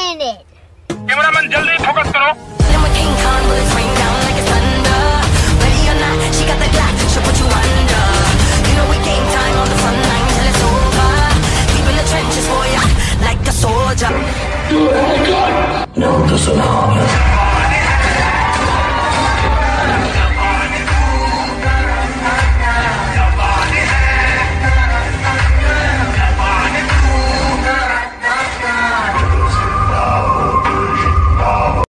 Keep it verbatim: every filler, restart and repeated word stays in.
minute. Cameraman जल्दी focus करो. No, this is